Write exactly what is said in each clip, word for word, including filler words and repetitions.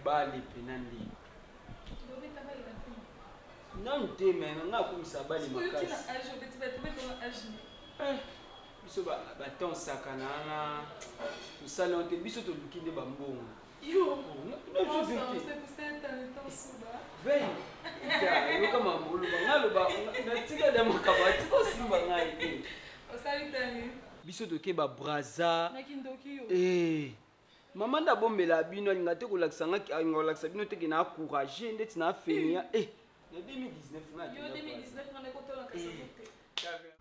mibale penandi. Non te mais nga ko misabali makasi. Eh, biso ba ba ton sakana na. Tu salon te biso to lukinde ba mbongo. Yo, non je sais que c'est un soba. Veille. Ya, yo kama mbulu ba ngalo ba na tika da makabati ko simba ngai. O salitani. Biso to ke ba braza. Na kindoki yo. Eh. Maman da bombela bino ngate ko lakisa ngaki ngolakisa bino te kina encourager ndeti na fenia. Eh. En deux mille dix-neuf, on a dit. En deux mille dix-neuf, on a compté la casse.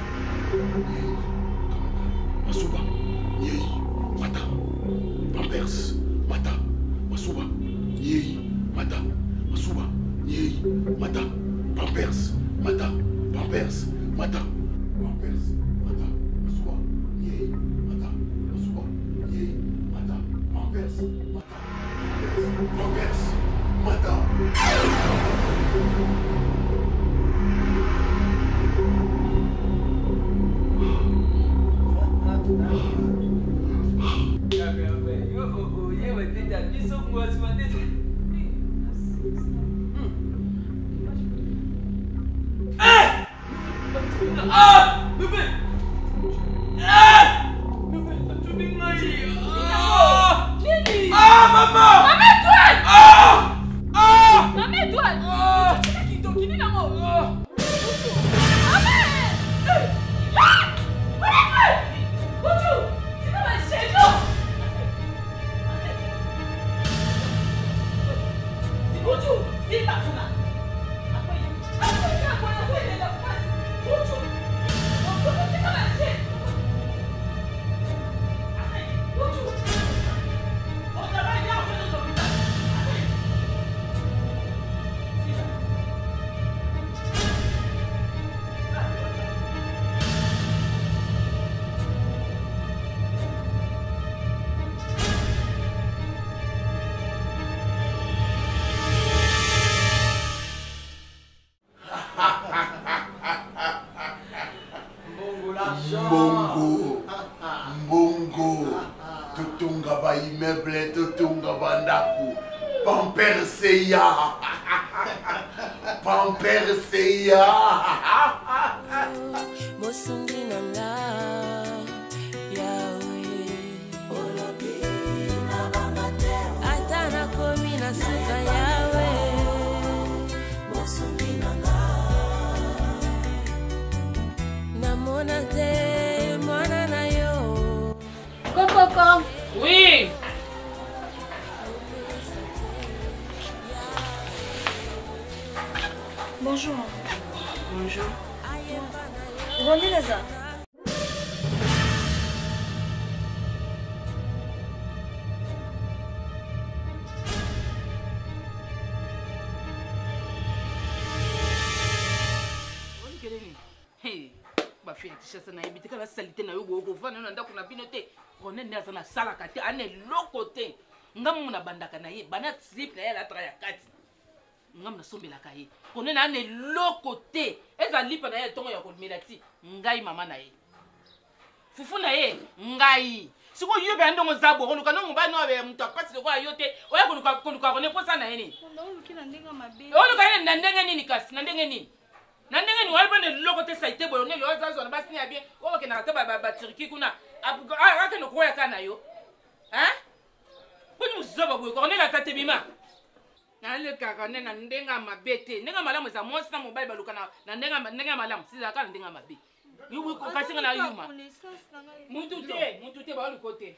Masuba, Yei, Mata, Pampers, Mata, Masuba, Yei, Mata, Masuba, Yei, Mata, Pampers, Mata, Pampers, Mata, Pampers, Mata, Masuba, Yei, Mata, Masuba, Yei, Mata, Pampers, Mata, Pampers, Mata. Ah! Me fais! Ah! Me fais! Tu dis magie! Ah! Ah, maman! Maman, Étoile! Ah! Ah! Maman, Étoile! Ah! Tu sais qui t'ont guidé là-haut? Ah! Mbongo, Mbongo, tutunga ba immeuble, tutunga ba ndaku, Pamperseya, Pamperseya. Mosungi nanga, Yahweh, Atana komi na suka Yahweh, Mosungi nanga, Namona te mwana na yo. Coco. Oui. Bonjour. Bonjour. Revenez là-bas. Hey, ba fille tishasa na yebiti kala salite na yo go vana na ndako na bino te. Rone ndaza na sala kati ane lokote. Ngamu na bandaka na ye, bana slip na ye la tra ya kati. Ngam na sombela ka ye. Rone na ane lokote. Eza lipa na ye tongo ya kolmela ti. Ngai mama na ye. Fufu na ye, ngai. Siko yobe andongo zabo koluka no mba no be mtu apasi ko ayote. Oya koluka koluka rone posa na ye ni. Ndoluki na ndenga mabe. Oluka ye na ndenga nini kasi? Na ndenga nini? Nandenge ni walba ne lokote saite boyo ne lo zazo na basini ya bien o ke na taba ba turki kuna abuka a ka no koya kana yo hein kuni muzoba boyo ko ne la tate bima na le kaka ne na ndenga mabete ndenga malamu za monsi na mobile baluka na na ndenga ndenga malamu siza ka ndenga mabe yubu ko kasinga na yuma muntu te muntu te ba lukote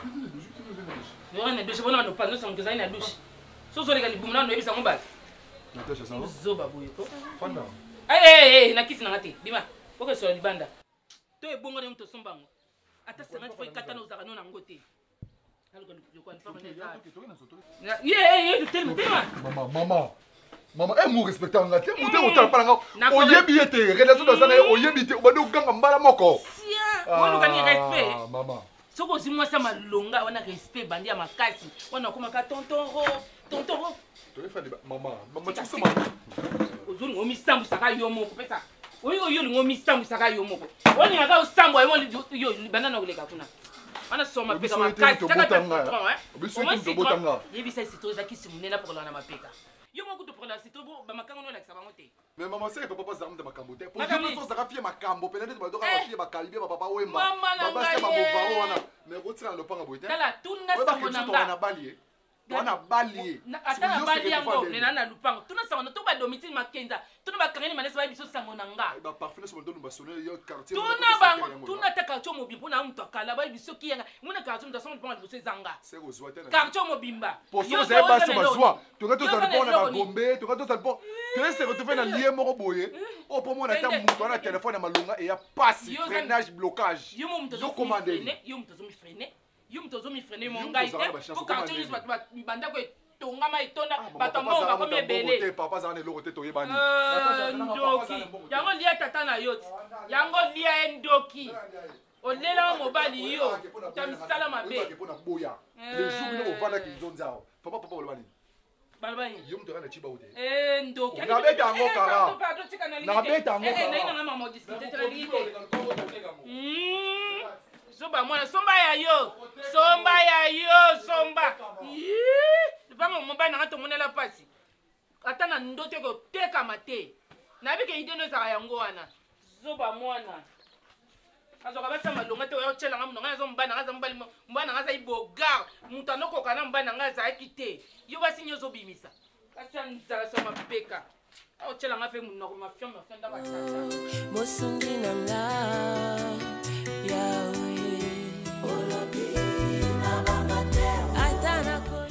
yo na dushe bona no pano sa ngeza ina dushe so zo le ka libumuna no ebisa ngobati Natasha sawa? zoba boyo ko Fanda. Hey, hey, hey, nakisi na ngati. Bima, koke so libanda. To ebongo ne mto sombango. Ata sanga foi katana uzaka nona ngote. Haluko ndiko nfama ne za. Yeah, yeah, tell me, tell me. Mama, mama. Mama, eh mu respecter ngati. Mu te otala pala nga. Oyebi ete relation da sana oyebi te obade uganga mbala moko. Sia. Wonu kani respect. Ah, mama. Soko zimwa sa malonga wana respect bandi ya makasi. Wana kuma ka tonton ro, tonton ro. To fa mama, mama tu sama. Ozuri ngomi sambu saka yo moko pesa. Oyo yo ngomi sambu saka yo moko. Woni ngaka usambu ayo yo banda na kuleka kuna. wana soma Obiso peka ete makasi to taka ta botanga. citron hein Obiso Au moins ete to citron, botanga. yebisa citron ezaki simunela pour na mapeka yo moko to prendre citron bo ba makanga no lakisa bango te Mais maman c'est papa za mta makambo te. Pour Makambo. dire que ça va fier makambo peut-être ba doka Eh. ba fier ba kalibé ba papa wemba. Mama na Baba c'est ba ngai, bovaro eh. wana. Mais rotira le panga boite. tala tuna Oba sango ke na tu wana nga balié. Wana balié. Na- ata na bali yango nena na lupango tuna sango na to ba domitile makenza tuna ba kangeni manesa ba biso sango na nga Ba parfum sur le don ba sonner yo quartier. tuna bango tuna ta quartier mobimba mpona mtu akala ba biso kiyanga muna quartier mtu asoma mpona liboso ezanga C'est aux oies. quartier mobimba Pour Yo ça vous avez zo pas oza sur na ma eloko joie. nini? Tu regardes Yo ça oza le na pont na eloko nini? Gombe, tu regardes ça le pont. Tu sais c'est retrouvé na lié moko boye. Oh pour moi na ta mutu na téléphone na malonga et ya passe Yo oza- freinage blocage. yo mo mtu Yo azomi commandé. frene yo mtu azomi frene yo mtu azomi frene mo Yo ngai mtu azala te ba chance po quartier commandé. nyonso bato ba- bandako etongama etonda bato Papa ambongo za bakomi ebele papa za na eloko te to yebani. Euh, ndoki yango lia tata na yo ti yango lia ye ndoki olela mobali yo ta misala mabe Pour na boya. Le jour où on va là qu'ils ont zao. Papa papa olobani. baloba ye Yo mtu kana chiba ute. Eh, ndoki Nabeta yango Eh, kara. pardon, pardon, tika na Nabeta limite. yango Eh, eh, kara. nayi nanga mama odiscute tela limite. Mm. Somba mwana somba ya yo somba ya yo somba lupango mobali nanga tomonela pasi ata na ndoto eke otekama te nayebi ke ide no ezaka yango wana zoba mwana azwaka basa malonga te oya otyelanga munonga aza mobali nanga aza mobali mobali nanga azali bogar moto anokoka na mobali nanga azalaki te yo basi nyo ozobimisa kasi ya nzala so mapeka aotyelanga mpe munoko mafio mafio ndaka tata mosungi na nga yawe olobi na banga te ata nakomi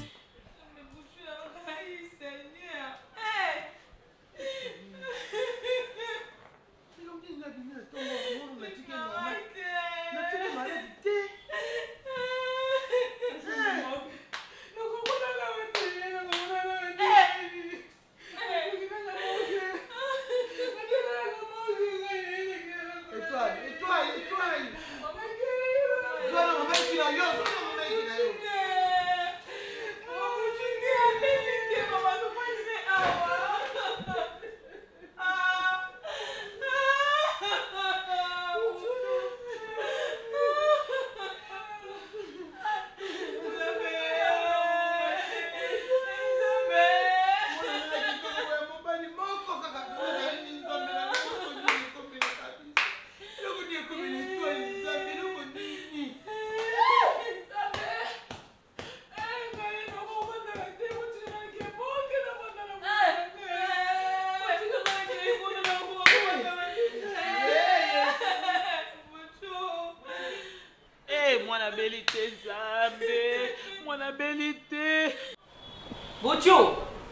mwana beli te Nzambe, mwana beli te. Bocho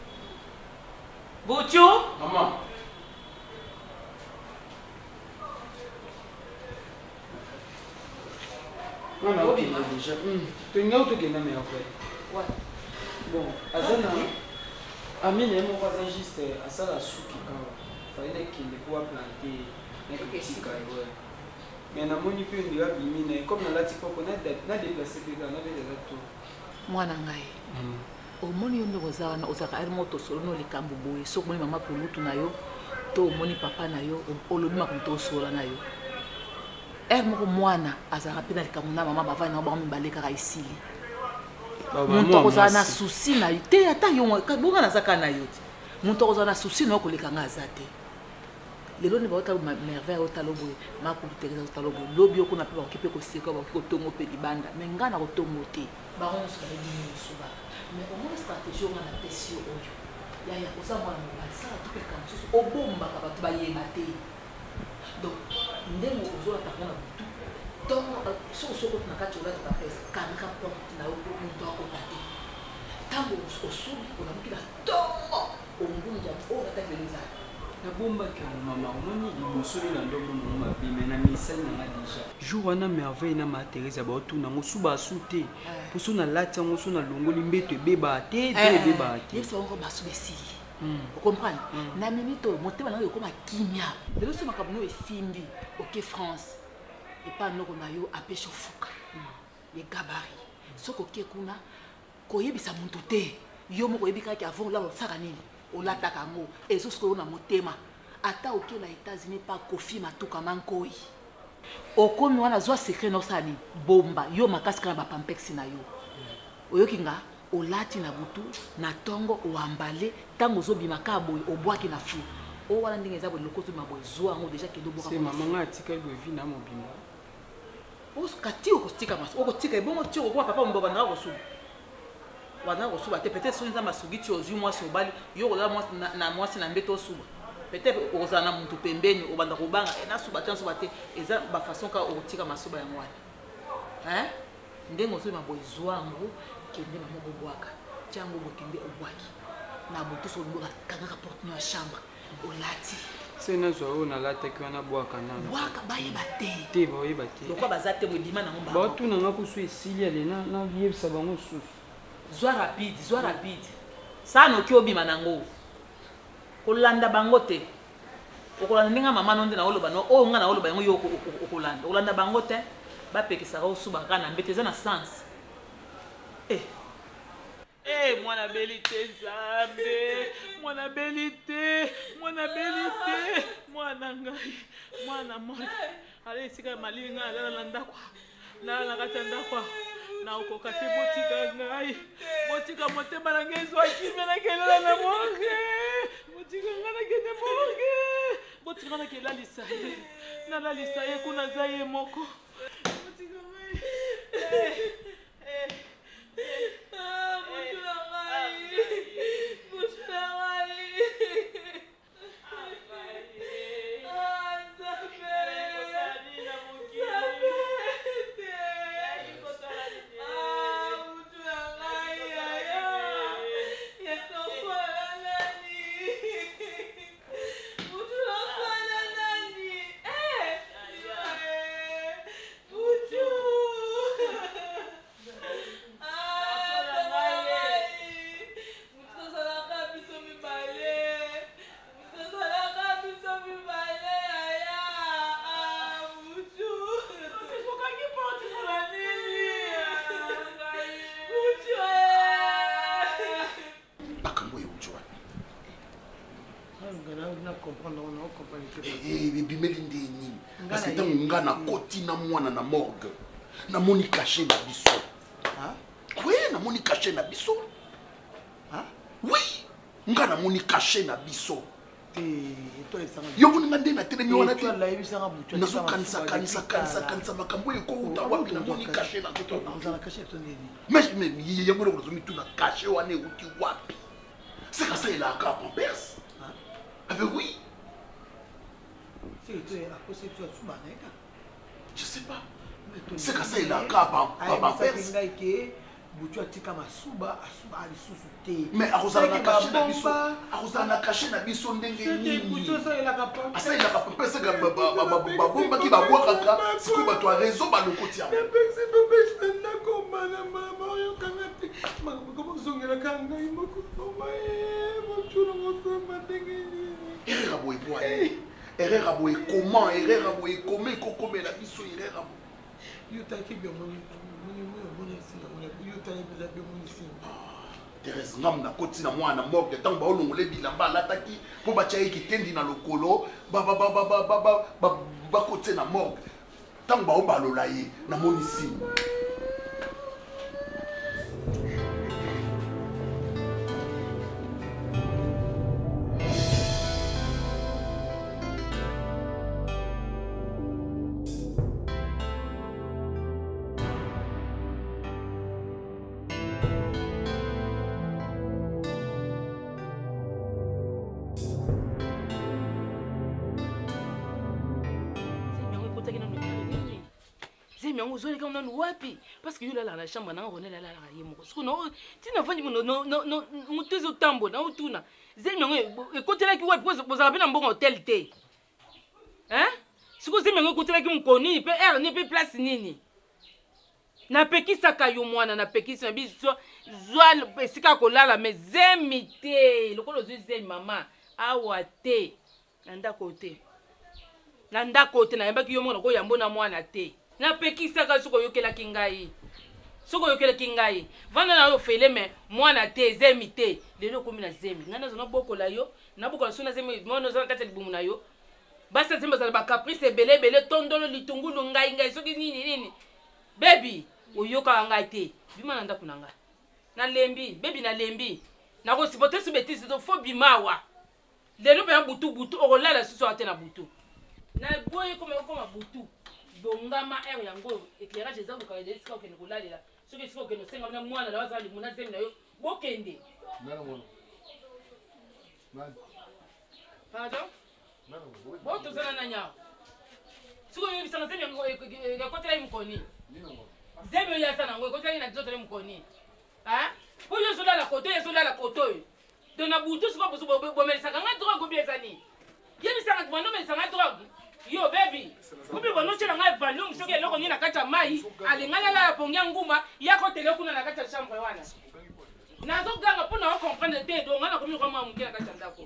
Bocho Maman. Mwana okenda déjà. Tolinga tokenda mais en fait. Ouais. Bon, azana Amine moko aza juste asala suki awa. Fallait kende kuwa planter na kitika ouais. Mais namoni pe ndira bimine comme na lati poko na na déplacer pe na bela to. Mwana ngai. Omoni yo ndoko za na ozaka ari moto solo no likambo boye soko moni mama pulutu na yo to omoni papa na yo olobi makuto sola na yo. Er moko mwana azaka pe na likambo na mama bavani na ba mibale kaka isili. Muntu okozala na souci na yo te ata yo bonga nazaka na yo te muntu okozala na souci na yo koleka nga aza te lelo ni baotala merveille otala boye makubutereza otala boye lobi okuna mpe bakoki mpe koseka bakoki kotongo mpe libanda me nga na kotongo te bango nyonso bayebi nyonsoba mais omona stratégie onga na pesi yo oyo yaya oza mwana mobali sala topeleka mosusu obombaka bato bayeba te donc ndenge ozolata ngo na butu ntongo soki sokoti na kati olataka pesa kanga porte na yo mpo moto akota te ntango osobi olamuki na ntongo ombunja oyo nataki lelo ezala nabombaki mama omoni liboso nde na ndombo mongo mabe me na misali nanga déjà jour wana merveille na materese baotuna yango su basu te mpo so nalati yango so nalongoli mbeto ebebaa te te ebebaa te yebisa bango basu besili ocomprendre na minute oyo motema nango ekoma kimia lelo so makambo no esimbi oke france epa noko na yo apeshe ofuka egabari soki oke kuna koyebisa muntu te yo moko oyebi kaki avant olala osaka nini olataka yango ezosoki oyo na motema ata oke na états-unis pa kofi matuka mankoi okomi wana zwa secret no sani bomba yo makasi kana ba pampexi na yo oyoki nga olati na butu na tongo oambale tango zobima ka boy obwaki na fu o wana ndenge za bo lokoto maboy zo ngo déjà ke do boka c'est maman nga tika bo vi na mobimba o skati o kostika mas o kotika bongo ti o kwa papa mboka na ko su wana ko su ba te peut-être sonza masugi ti ozu moi so bali yo ko la moi na moi na mbeto suba peut-être o za na muntu pembeni o banda ko banga na suba tan suba te eza ba façon ka o kotika masuba ya mwana hein ndengo so maboy zo ngo kende mama bobwaka tiango bokende obwaki na butu so ndoka kanga ka porte na chambre olati c'est na zo na lata ki wana bwaka na bwaka baye bate te boye bate lokwa bazate modima na ngomba ba tu na ngako so esili ale na na yebisa bango susu zwa rapide zwa rapide sana ki obima nango olanda bango te okolanda ndinga mama nonde na oloba no o nga na oloba yango yo okolanda olanda bango te bapekisa ka osuba kana mbete za na sens eh eh mwana belite zambe mwana belite mwana belite mwana ngai mwana mwana ale sika malinga ala landa kwa na na katanda kwa na ukoka te botika ngai botika motema na ngezo akime na kelela na morgue botika ngana kende morgue botika na kela lisaye na la lisaye kuna zaye moko botika ngai eh eh ah botika ngai botika ngai parce que tant nga na koti na mwana na morgue na moni caché na biso hein oui na moni caché na biso hein oui nga na moni caché na biso yo moni nga ndena tele mi wana te na so kanisa kanisa kanisa kanisa makambo e ko uta wapi na moni caché na biso na caché to nini mais mais ye ngolo ko zomi tuna caché wana e uti wapi c'est ça c'est la carte en perse hein avec oui. Je sais pas. C'est que ça il a capable. Mais à Rosa na caché na biso. À Rosa na caché na biso ndenge nini. Ah ça il a capable. C'est que ba bomba qui va boire kaka. C'est que ba toi raison ba le côté. Erreur boy boy. Erreur boy comment erreur boy comment comment la biso erreur. Yo taki bien moni moni moni singa moni yo taki bien moni singa. Thérèse ngam na koti na mwana morgue tant ba olongole bilamba lataki po ba tchayi kitendi na lokolo ba ba ba ba ba ba ba koti na morgue tant ba obalola ye na moni singa. Zoli kama nani wapi parce que yule la na chambre na ngone la la la yemo so no tina fanyi no no no mutuzo tambo na utuna zemi ngo ekotela ki wapi parce que bozala bina mbongo hotel te hein siko zemi ngo ekotela ki mkoni pe er ni pe place nini na pekisa ka yo mwana na pekisa biso zwa esika kolala mais zemi te lokolo zemi mama awa te nanda kote nanda kote na yamba ki yo mwana ko yambo na mwana te na pekisa ka suko yokela kingai suko yokela kingai vanda na yo fele me mwana te zemi te lelo komi na zemi ngana zo na bokola yo na bokola sona zemi mono zo kata libumu na yo basi zimba za ba caprice belé belé tondolo litungulu ngai ngai soki nini nini baby oyoka ngai te bima na ndako nanga na lembi baby na lembi na ko sipote su betisi do fo bimawa lelo pe butu butu okolala susu ate na butu na boye comme comme butu bongama er yango éclairage ezango ka desika okene kolalela soki siko okene senga na mwana na wazali muna zemi na yo bokende nana mwana nani pardon nana mwana boto zana na nyao siko yo bisanga zemi yango ekotela imkoni nina mwana zemi ya sana ngo ekotela ina zotela imkoni ah po yo zola la koto yo zola la koto de na butu siko boso bomelisaka nga drogue bien zani yebisanga bono melisanga drogue yo baby kubi bono chela nga volume soki eloko ni na kati ya mai alingana la pongia nguma yako tele kuna na kati ya chambre wana nazo ganga pona o comprendre te do ngana komi kwa mwa mukela kati ya ndako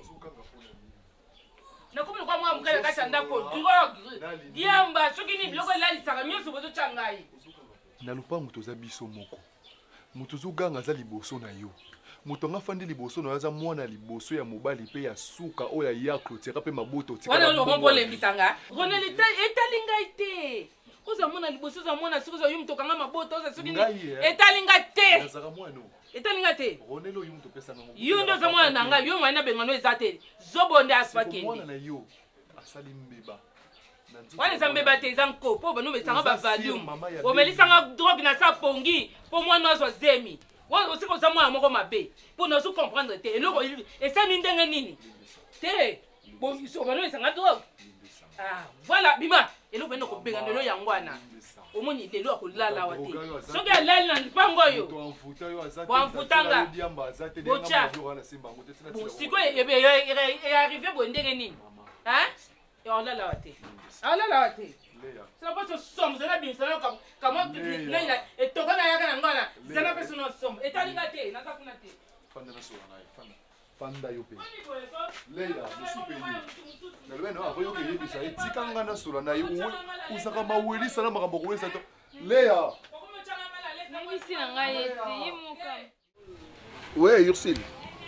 na komi kwa mwa mukela kati ya ndako drogue diamba soki ni biloko lali saka nyoso bozo changai na lupango toza biso moko mutu zuganga za liboso na yo mutu nga fandi liboso na yaza mwana liboso ya mobali pe ya suka oya ya clôture pe maboto tika wana lo bombo le mbisanga rona leta etalinga ite oza mwana liboso za mwana suka yo mtu kanga maboto oza suki ni etalinga te nazaka mwana etalinga te ronelo yo mtu pesa nga yo ndo za mwana nanga yo mwana bengano ezate zobonde asfakende mwana na yo asali mbeba wana eza mbeba te eza nkopo bano mesanga ba volume omelisanga drogue na sa pongi po mwana azwa zemi aussi comme ça moi moko mabe pour nous comprendre te eloko esani ndenge nini te bon so bano esanga drogue ah voilà bima eloko beno ko benga ndelo yangwana omoni lelo akolala wate soki alali na lipango yo bwamfutanga bocha siko arrivé bo ndenge nini hein et on lala wate alala wate c'est pas ce somme c'est la bien c'est comme comment nina et tokana yaka ngana c'est la personne somme et talinga te na sakuna te fanda na sura nayi fanda fanda yo pe leila musupe yo na lweno avoyo ke yebisa etika ngana sura nayi usaka mawelisa na makambo kuwesa to leya nangisi na ngai ete yimuka ouais Ursule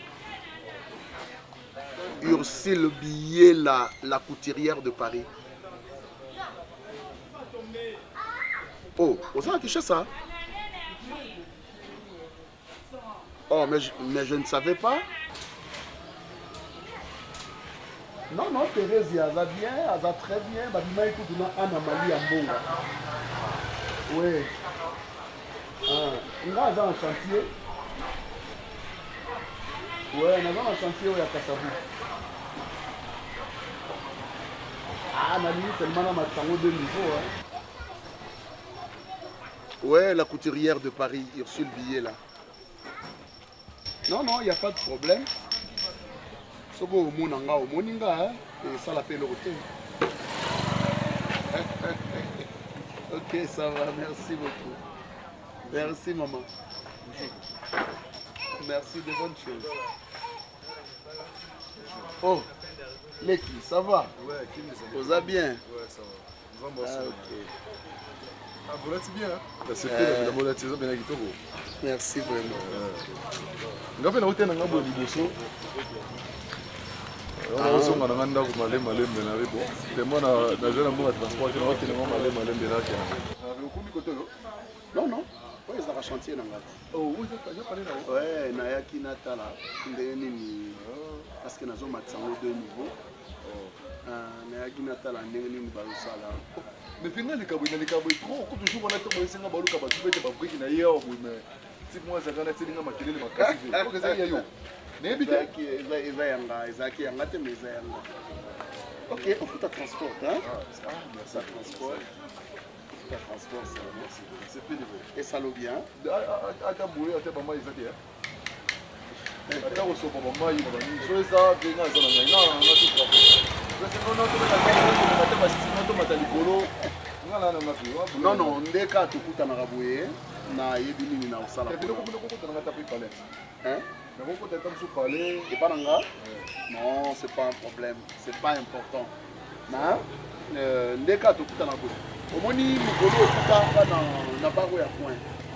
Ursule Billet la la couturière de Paris. Oh, vous avez affiché ça? Oh, mais je, mais je ne savais pas. Non, non, Thérèse, elle va bien, elle va très bien. Bah, dis-moi, écoute, on a Anna Mali en bon. Oui. Ah, on va en chantier. Oui, on a un chantier où il y a Kassabou. Ah, Mali, c'est le manama de deux niveaux. Hein. Ouais, la couturière de Paris, Ursule Billet là. Non, non, il n'y a pas de problème. Sobo au Monanga, au Moninga, et ça l'appelle le hôtel. Ok, ça va, merci beaucoup. Merci maman. Merci de bonnes choses. Oh, Leki, ça va? Ouais, qui vous va bien? Ouais, ça va. Nous ah, ok. Ah, vous l'êtes bien, hein? C'est fait la monétisation bien avec toi. Merci vraiment. On va faire une route dans le Liboso. On va se rendre dans le Malé Malé Benaribo. C'est moi, je vais aller à transport. Je vais aller à Malé Malé Benaribo. Non, non. Oui, ça va chantier dans la. Oh, oui, ça va parler là. Ouais, Nayaki Natala. Parce que nous avons deux niveaux. Nayaki Natala, nous avons Sala. Mais finalement, les cabouins, les cabouins, trop. Quand toujours on a tombé sur un ballon, cabouin, tu peux te battre qui n'a rien. Mais si moi, ça va être une maquille, ma casse. Qu'est-ce que ça y a eu? N'ébite. Ezayanga, Ezaki, Yangate, mais Ezayanga. Ok, on fout ta transport, hein? Ah, merci. Ça transport. Ta transport, ça, merci. C'est plus de vrai. Et ça l'eau bien? Attends, bouler, attends, maman, ils ont dit. Attends, on se voit, maman, ils vont venir. Je vais ça, venir, ils ont dit. Non, on a tout compris. Non, non, ndeka tukuta na rabuye na yebi nini na usala. Hein? Et pas nanga? Non, c'est pas un problème, c'est pas important. Na ndeka tukuta na rabuye. Omoni mukolo tuka na na baro ya point.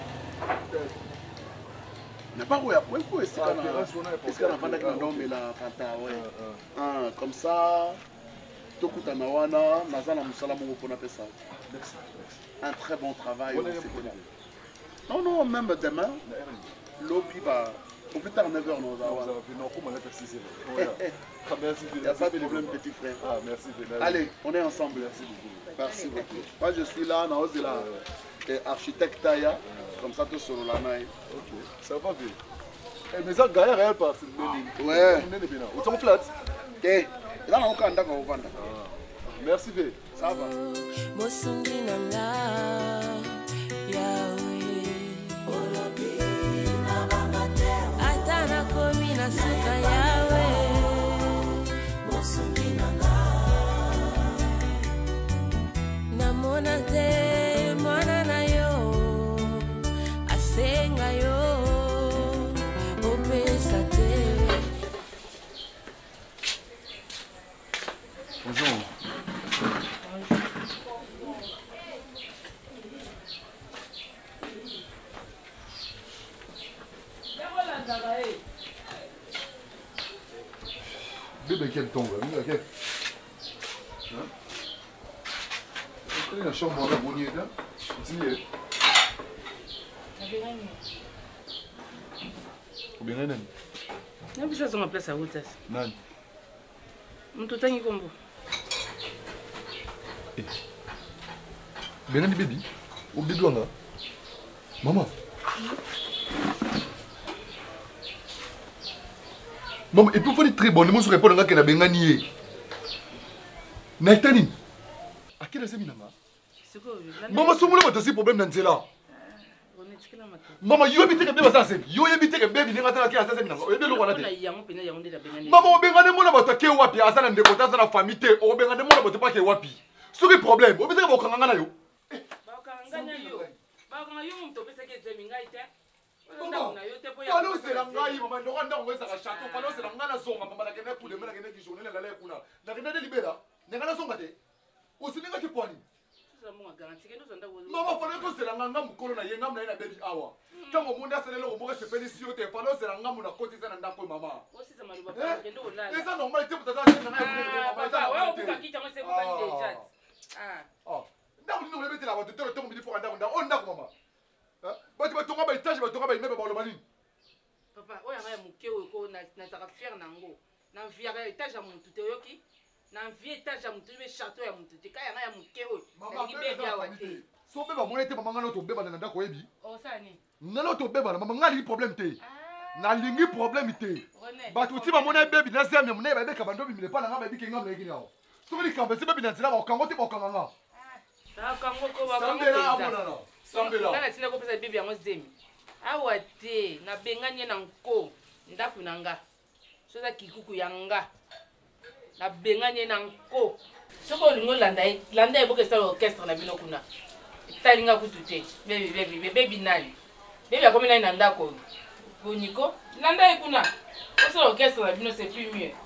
Na baro ya point quoi est-ce qu'on a est-ce qu'on a vendu dans mais la kanta ouais. Ah, comme ça tokutana wana naza na mosala moko mpona pesa un très bon travail. Non, non, même demain, lobby va au plus tard neuf heures. Non, non, comment on a six heures. Merci, il n'y a pas de problème, petit frère. Ah, merci. Allez, on est ensemble. Merci beaucoup. Merci beaucoup. Moi, je suis là, on est là, architecte Taya, comme ça, tout sur la main. Ok, ça va bien. Mais ça, Gaïa, elle passe. Ouais. Où sont flat? Eh, là, on a un d'accord au ventre. Merci, bé. Ça va. Atana komi na suka yawe namona te mwana na yo asenga yo opesa te. Bonjour. Bébé, quel tombe, là, quel. Hein? La chambre, on a bonnier, là. Dis. Ou bien, Renan. Non, mais ça, c'est ma place à Routas. Nan. On tout tangi combo. Eh. Benan di baby. Ou baby, on a. Maman. Maman, et puis il faut être très bon. Nous répondons à ce que nous avons gagné. Naitani. À quel âge est-ce que maman, si vous avez un problème dans là. Maman, vous avez un bébé. Vous avez un bébé. Vous avez un bébé. Maman, vous avez un bébé. Maman, vous avez un bébé. Vous avez un famille. Vous avez un bébé. Vous avez un bébé. C'est un problème. Vous avez un bébé. Falo c'est la ngai maman ndoko ndako wesa ka château falo c'est la ngana zonga maman la kene pour demain la kene ki journée la la kuna la kene de libera ngana zonga te osilinga ki pwani maman falo ko c'est la nganga mukolo na yenga mna ina baby awa tango munda sele lo boka se peli sio te falo c'est la ngamu na koti sana ndako maman osi za maluba kende olala eza normal te putata tena na maman eza wa buka kicha mo se buka déjà ah oh ndako ni no lebete la watu tero tango midi fo ndako ndako ndako maman bah tu vas tomber à l'étage, tu vas tomber à l'étage, par le mani. Papa, oya ngaya mukeo ko na na taka fier nango. Na via à l'étage à mon tout yoki. Na via étage à mon tout be château ya mon tout. Kaya ngaya mukeo. Maman, bébé ya wate. So bébé mon été maman ngana to bébé na ndako yebi. O sani. Ngana to bébé na maman ngali problème té. Na lingi problème té. Bah tu ti maman na bébé na zeme mon na bébé ka bando bi mile pa na ngaba bi kenga mle kini awo. So ni kambe si bébé na tsila ba kango te ba kanganga. Ta kango ko ba kango. Sambela amona. Sambela. Ngana tsina ko pesa bibi yango zemi. Awa te na benganye na nko ndaku nanga. Soza kikuku yanga. Na benganye na nko. Soko lingo landa landa eboke sa orchestre na bino kuna. Talinga kutute. Baby baby baby nani. Baby akomi na ndako. Boniko. Landa ekuna. Oso orchestre na bino c'est plus mieux.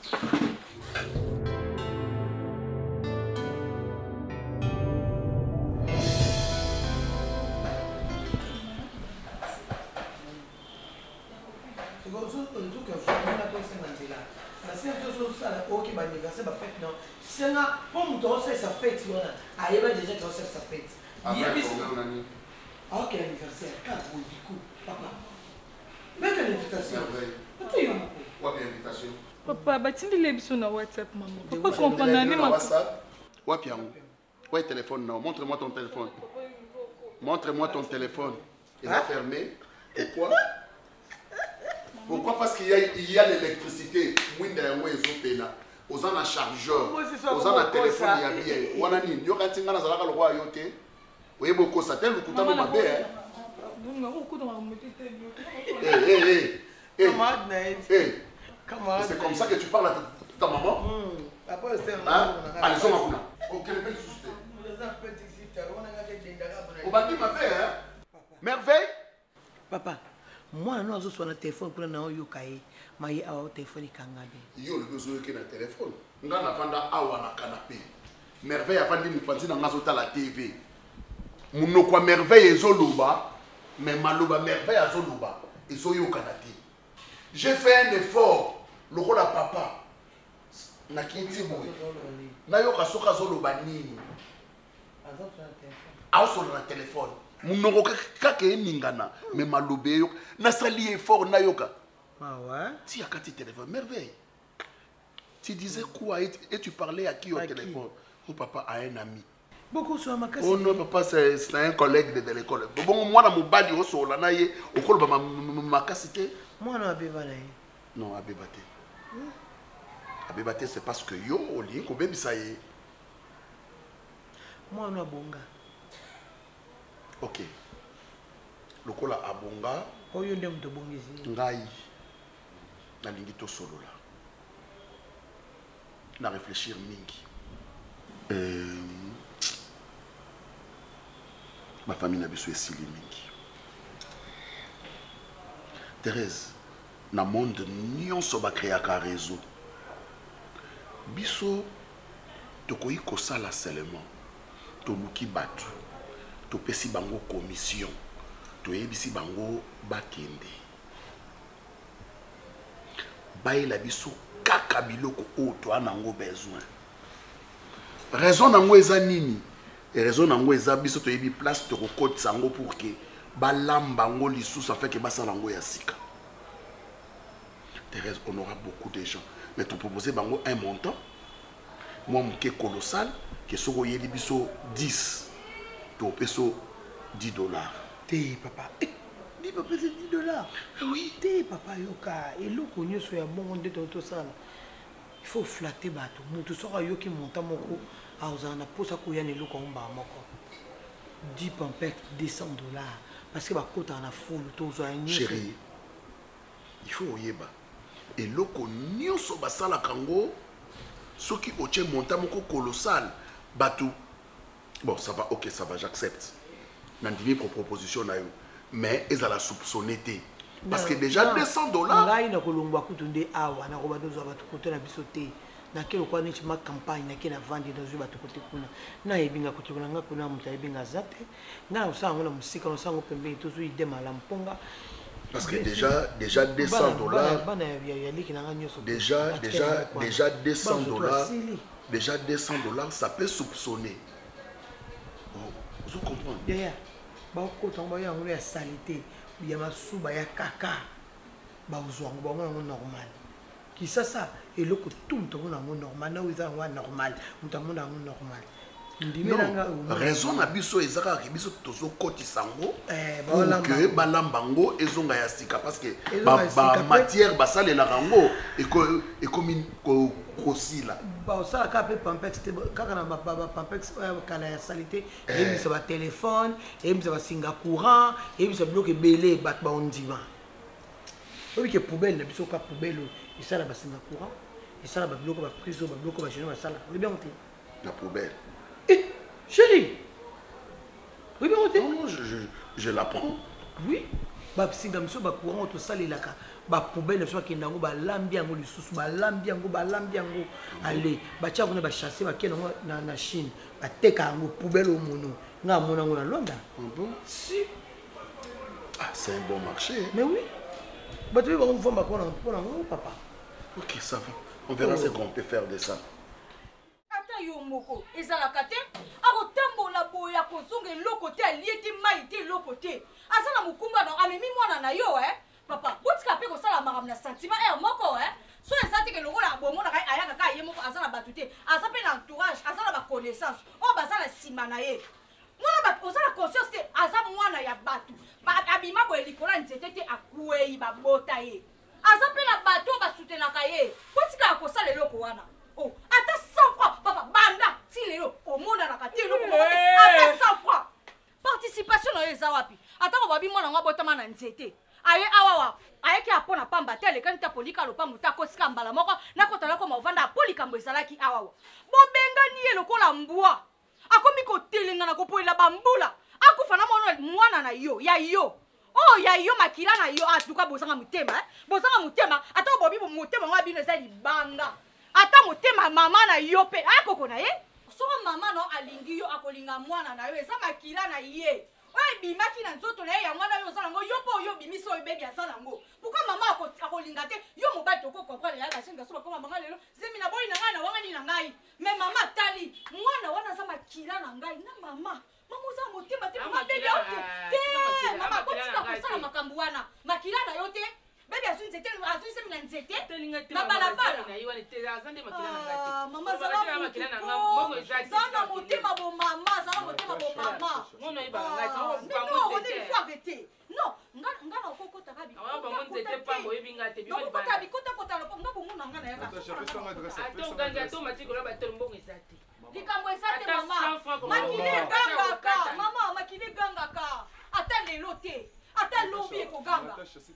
C'est là, pour nous donner sa fête, il y a déjà qui sa fête. Ah, ok, anniversaire, quatre mois du coup, papa. Mais quelle invitation? Quoi, quelle invitation? Papa, batindi lebiso na WhatsApp, maman. Papa comprendre ni ma WhatsApp. Ouais, Pierre. Ouais, téléphone, non. Montre-moi ton téléphone. Montre-moi ton téléphone. Il est fermé. Pourquoi? Pourquoi? Parce qu'il y a, il y a l'électricité. Aux en a chargeur, aux en a téléphone, il y a bien. Wanani, il y a un tinga na zalaka le roi yote. Oui, beaucoup ça tel le couteau de ma belle. Eh eh eh. Eh. C'est comme ça que tu parles à ta maman? Hein? Allez, sois ma kuna. Ok, le bel souci. Au bâti ma belle, hein? Merveille? Papa, moi, non, je suis sur le téléphone pour nous yokaye. Maye awa téléphone kangabe. Yo le besoin que na téléphone. Nga na panda awa na canapé. Merveille afandi mupanzi na ngazota la T V. Muno kwa merveille ezoluba, mais maluba merveille azoluba. Ezo yo kanati. J'ai fait un effort, le rôle à papa. na kinti boye nayoka soki azoloba nini aosola na telefone munoko kaka eningana me malobe eyoka nasali effort nayoka ti akati téléphone merveille. Tu disais quoi et, et tu parlais à qui au à téléphone? Qui? Oh papa a un ami. Beaucoup sur ma casse. Oh non papa c'est un collègue de, de l'école. Bon moi dans mon bali au sol là naie au col ma ma cassité. Moi non abébala. Non abébate. Abébate c'est parce que yo au lit ko bebi ça y. Moi non bonga. OK. Le col a bonga. Oh yo ndem to bongizi. Ngai. Na lingi to solo là. Na réfléchir mingi. Euh, ma famille n'a besoin de mingi. Thérèse, na monde nyonso ba créer un réseau. Biso to koyi ko sala seulement. To luki batu. To pesi bango commission. To yebisi bango bakende. Baye la biso kaka biloko o to anango besoin. Raison nango eza nini? Et raison nango eza biso to yebi place to kokoti sango pour que balamba ngo lisusu afin que basala ngo ya sika. Thérèse, on aura beaucoup de gens. Mais tu proposer bango un montant. Moi mke colossal que soko yebi biso dix. To peso dix dollars. Té papa. Dis papa c'est dix dollars. Oui. Té papa yoka et le connu sur un bon de tout ça. Il faut flatter bateau. Nous tout ça yoki monta moko a osana posa ko ya ne loko mba moko. dix pampek deux cents dollars parce que ba kota na fond to zo any. Chérie. Il faut oyeba. Et loko nyonso basala kango soki oche monta moko colossal bateau. Bon, ça va, OK, ça va, j'accepte. Nandini pour proposition na yo. Mais ils allaient soupçonner. Parce que déjà deux cents dollars. Là, il y a un peu awa na roba dozo ba côté na bisoté. Na kelo kwa ni ma campagne na kena vendre dans ba côté kuna. Na yebinga côté kuna nga kuna muta yebinga zate. Na usanga na musika no sango pembe tozo ide malamponga. Parce que déjà déjà deux cents dollars. Déjà déjà déjà deux cents dollars. Déjà deux cents dollars ça peut soupçonner. Vous comprenez? Yeah. Ba ko tomba ya ngolo ya salité, ya masuba ya kaka. Ba uzwango ba ngona normal. Ki ça ça et le ko tout to ngona normal na wiza ngwa normal, mutamuna ngona normal. Non, raison na biso ezaka ki biso tozo koti sango. Eh ba que balambango ezonga ya sika parce que ba, ba matière basale la rango et ko et comme ko kosila. Ba ça ka pe pampex kaka na ba pampex kala ya salité et mi ça ba téléphone et mi ça ba singa courant et mi ça bloque belé bat ba ondima. Oui que poubelle na biso ka poubelle et ça la ba singa courant et ça la ba bloque ba prison ba bloque ba génie ba sala. Oui bien monté. La poubelle. Eh, chérie. Oui, bien, on non, non, je, je, je la prends. Oui. Bah, si comme ça, bah, courant, tout ça, les laka. Bah, poubelle, soit qu'il y a un bah, lambiango, le sous, bah, lambiango, bah, lambiango. Allez, bah, tiens, on a chassé, bah, qu'il y a na Chine. Bah, teka, poubelle au mono. Na, mono, na Londres. Ah bon? Si. Ah, c'est un bon marché. Mais oui. Bah, tu veux, on va pour un papa. Ok, ça va. On verra oh. ce qu'on peut faire de ça. Yo moko ezalaka te akotambola boye akozonga eloko te alie te mai te eloko te aza na mokumba na amemi mwana na yo eh papa botika mpe kosala makambo na sentiment e moko eh so eza te ke longola bomonaka ayaka kaka ye moko aza na bato te aza mpe na entourage aza na baconnaissance oyo baza na nsima na ye mwana bato oza na conscience te aza mwana ya bato abima boye likolo ya nzete te akwei babota ye aza mpe na bato oyo basutenaka ye botika akosala eloko wana. Oh, ata cent francs, papa, banda, si lelo, au monde à la catine, ata cent francs. Participation dans les awapi. Ata on va bien moi na botama na nzete. Aye awawa, aye ki apona pamba tele kan ta polika lo pamu ta kosika mbala moko na kotala ko mavanda polika mbezala ki awawa. Bo benga ni lokola mbwa. Akomi ko telinga na ko poila bambula. Akufa na mono mwana na yo, ya yo. Oh ya yo makila na yo atuka bosanga mutema, eh? Bosanga mutema, ata bobi bo mutema ngwa bino za libanga. Ata motema mama na yo pe akoko na ye so mama no alingi yo akolinga mwana na yo eza makila na ye oye ebimaki na nzoto na ye yango wana yo oza nango yo mpo oyo obimisi oyo bebi aza nango pourkui mama akolinga te yo mobali tokokomprendre ya la chaine gaso bakoma banga lelo zemi na boyi na ngai na wangani na ngai mais mama tali mwana wana aza makila na ngai na mama mama oza motema te mama bebi aote te mama kotika kosala makambo wana makila na yo te bebi azwi nzete azwi semi na nzete na balabala mama zala na motema bomama zala motema bomama faut arrêter non nga na okokota ka bikota bikota kota lo nga bomona nga na yaka likambo ezate mama makile gangaka mama makile gangaka ata lelo te ata lobi ekoganga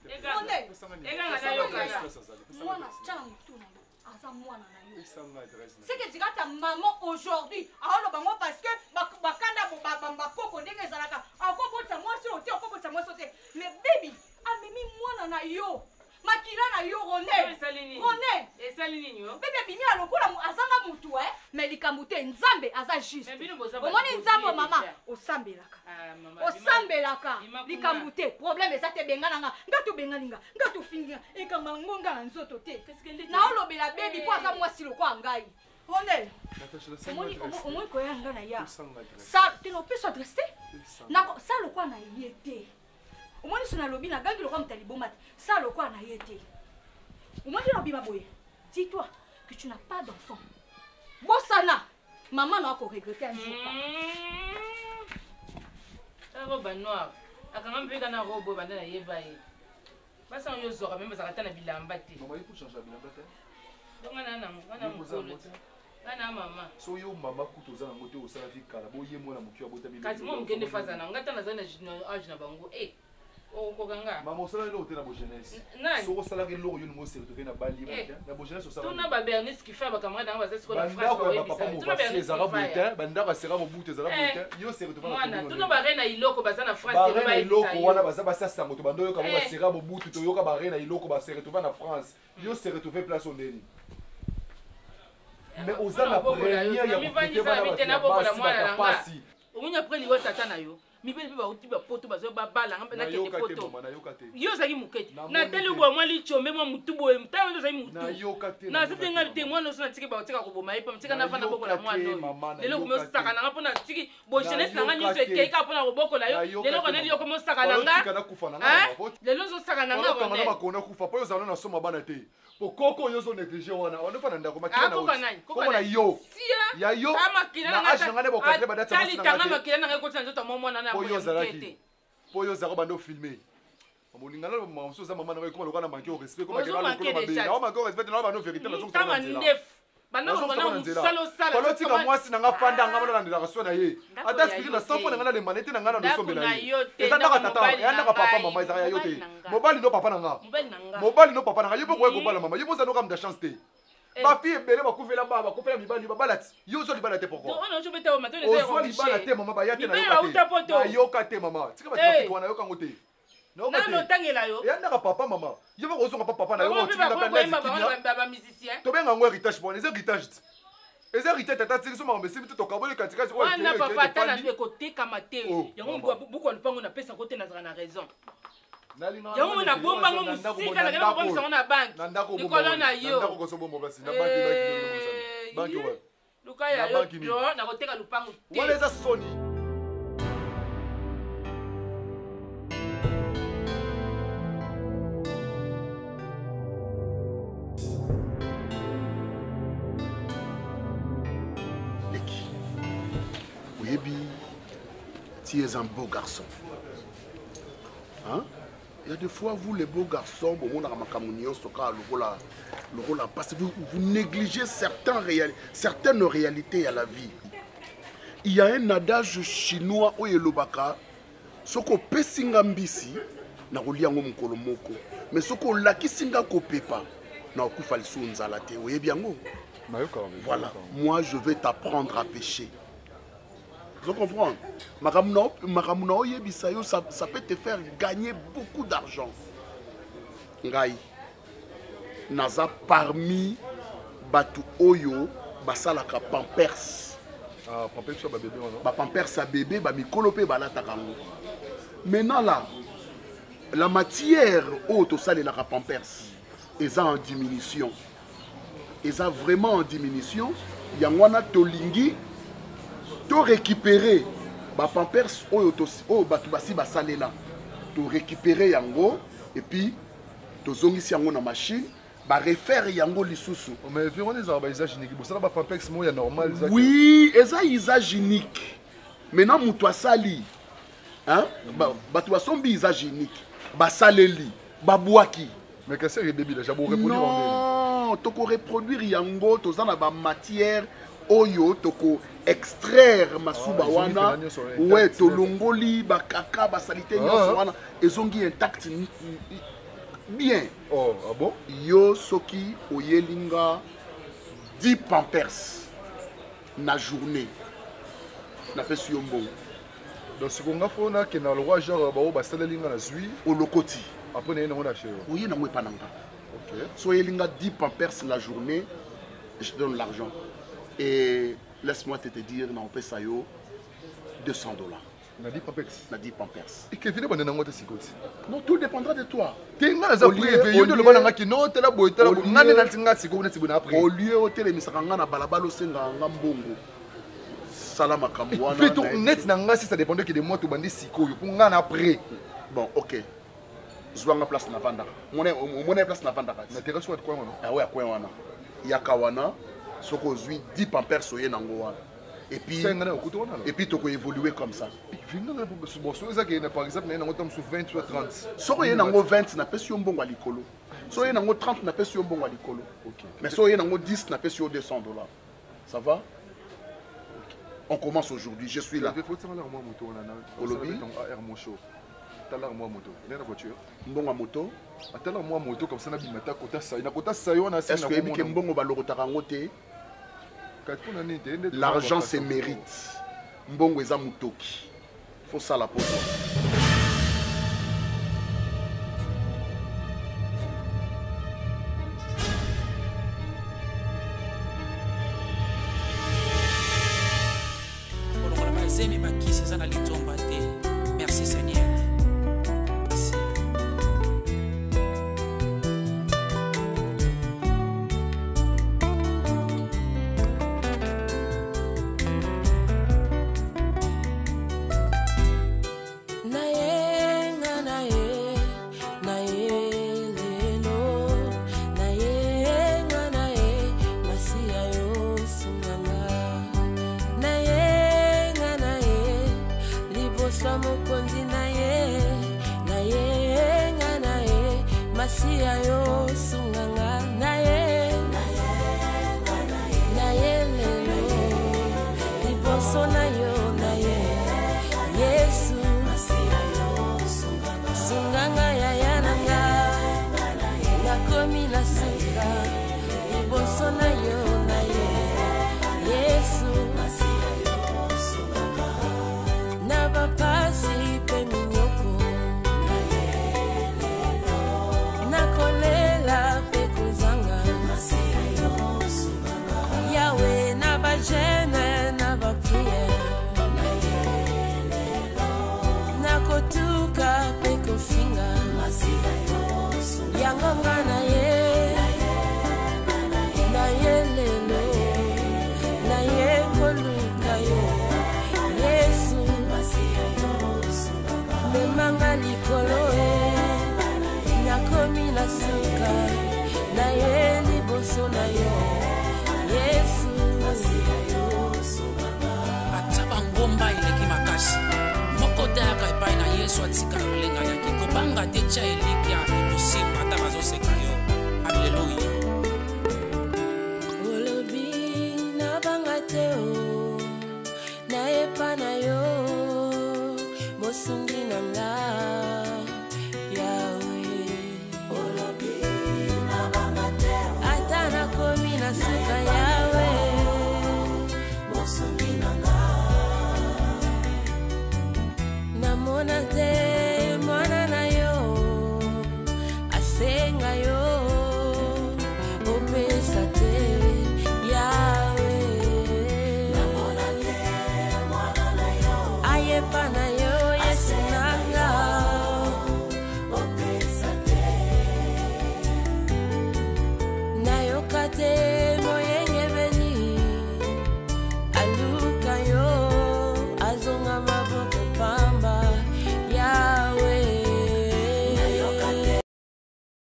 mwana tiana motu na yo aza mwana na yo c'est que tikata maman aujourd'hui aoloba ngo parce que bakanda bakoko ndenge ezalaka akobotisa mwasi oyo te akobotisa mwasi oyo te mais bebi amemi mwana na yo makila na yo Ronel Ronel bebi abimi alokola azanga mutu mais likambo te nzambe aza juste omoni nzambe mama osambelaka osambelaka likambo te problème eza te bengananga nga tobenganinga nga tofinginga ekamba ngonga na nzoto te naolobela bebi mpo aza mwasi lokwa ngai Ronel omoni koya nga na ya tenopesa adresse te sa lokwa na ye te omoni so nalobi na gangi lokwa moto aliboma te sa lokwa na ye te omoni lobima boye dis-toi que tu n'as pas d'enfant bosana maman na akoregrete un jour roba noire akanga mpeka na robo banda na yeba ye basa yo zoka même bazaka na bilamba te maman il faut changer bilamba te donc ana na ana mukolo ana mama so yo mama kutoza na moto osala vikala bo ye mwana mukiwa bota mimi kasi mo mukende faza na ngata na zana age na bango eh o kokanga mama osala lo te na bo jeunesse so osala ke lo yo ngo se retrouver na bali na bo jeunesse osala tuna ba bernis qui fait ba camarade na baza sikola France ko papa mo ba se zara bote banda ba sera mo butu zara bote yo se retrouver na tuna ba rena iloko baza na France te ba iloko wana baza ba sasa moto bando yo ka ba sera mo butu to yo ka ba rena iloko ba se retrouver na France yo se retrouver place ondeni mais osala première ya kuté bana ba pasi omunya preli wo tata na yo mibeli pe bauti ba poto bazo ba bala ngamba na kende poto yo zaki mukete na tele bo mwa lichombe mwa mutubo mtayo ndo zaki mutu na yo kate na zete nga te mwa no so na tiki ba utika ko boma ipa mtika na fana boko la mwa no lelo ko mosaka na ngapo na tiki bo jeunesse na nga nyo te ka pona ko boko la yo lelo ko na liyo ko mosaka na nga lelo zo saka na nga ba ne ba kona kufa po yo zalo na soma bana te po koko yo zo négliger wana on fa na ndako makina na ko na yo ya yo na age nga ne bo ka ba data masina tanga makina na ko tsanzo to mo na na Poyo Zaraki. Poyo Zaro bando filmé. Molinga na mama so za mama na ko loka na manquer au respect ko makela ko mabe. Na manquer au respect na bando vérité na so ko na nzela. Bando ko na musalo sala. Ko loti ka mwasi na ngafanda ngaba na ndela so na ye. Ata spiri na safo na ngana le manete na ngana no sombe na ye. Eza ndaka tata, ya ndaka papa mama eza ya yote. Mobali no papa na nga. Mobali no papa na nga. Yibo ko ko bala mama. Yibo za no kam da chance te. Ba fille bele ba kufela ba ba kufela mibali ba balati. Yo so libala te pourquoi? Non, je beta o matone ze ko libala te mama ba yate na yoka te. Na yoka te mama. Tika ba tiki wana yoka ngote. Na no tangela yo. Ya ndaka papa mama. Yo ba ko so papa na yo tika na ba ba musicien. To benga ngo héritage bon, les héritages. Les héritages tata tiki so mama mais c'est to kabole katika ko. Wana papa tana be ko teka mateo. Yango buko lupango na pesa kote na zana raison. Yango na bomba ngo musika na ngana bomba sana na bank. Nikolo na yo. Ndako ko so bomba basi na banki banki. Banki wa. Luka ya yo do na koteka lupango te. Wale za Sony. Leki. Oyebi, tu es un beau garçon. Hein? Il y a des fois, vous les beaux garçons, parce que vous, vous négligez certains réali certaines réalités à la vie. Il y a un adage chinois au Yelobaka, soko pesinga mbisi, na roliango mkolomoko, mais soko laki singa ko pepa, na okufa lisu nzalate, oye biango. Voilà, moi je vais t'apprendre à pêcher. Vous comprenez? Ça, ça peut te faire gagner beaucoup d'argent. Ngai, naza parmi Batu Oyo, basalaka Pampers. Ah, Pampers, ça bébé, non? Ba Pampers, ça bébé, ba mikolope balata kango. Maintenant là, la matière haute au sale et la Pampers, est en diminution. Ils sont vraiment en diminution. Il y a un tolingi, to récupérer ba Pampers au au batubasi basale là, to récupérer yango et puis to zongisi yango na machine, ba refaire yango lisusu. Mais vraiment les usage unique. Ça ba Pampers mo ya normal. Oui, eza usage unique. Maintenant muto asali, hein, ba batubasombi usage unique, basaleli, babwaki. Mais qu'est-ce que c'est bébé là, j'ai beau reproduire en non, toko reproduire yango, toza na ba matière oyo toko extraire masuba wana, ouais, tolongoli ba kaka ba salité nyonso wana, ezongi intact bien. Oh, ah bon? Yo soki oyelinga dix Pampers na journée. Na pesi yo mbongo. Donc ce qu'on a fait on a que na le roi genre ba o ba salelinga na zui au lokoti. Après, il y a un achat. Oui, il y a un pananga. Ok. Soit il y a dix Pampers la journée, je te donne l'argent. Et laisse-moi te, te dire, on paie ça deux cents dollars. On a dix Pampers. On a dix Pampers. Et que finalement, on a un cinquante. Non, tout dépendra de toi. Tu as un privé, tu as un qui non, tu as un boy, tu as un au lieu où tu as un balabalo, c'est un bongo. Salama Kamwana. Fais ton net, si ça dépendait de moi, tu as un siko, pour un après. Bon, ok. Zwanga place na vanda. Mone mone place na vanda kati. Na terrasse wa kwa wana. Ah ouais, kwa wana. Ya kawana soko zui dix Pampers soye nango wana. Et puis et puis toko évoluer comme ça. Vinga na bo so so ça que par exemple na ngotam sur vingt ou trente. Soko ye nango vingt na pesi yo mbongo alikolo. So ye nango trente na pesi yo mbongo alikolo. OK. Mais so ye nango dix na pesi yo deux cents dollars. Ça va? On commence aujourd'hui, je suis là. Il faut tirer la moto na na. Olobi ton A R mon show. T'as l'air moi moto. Il y a une voiture. Mbongo moto. T'as l'air moi moto comme ça na bimata kota sa. Na kota sa yo na sa. Est-ce que ebi ke mbongo ba lokotaka ngote? L'argent se mérite. Mbongo eza mutoki. Faut ça la pour toi. Merci Seigneur. Swati karulenga yaki kobanga te cha elika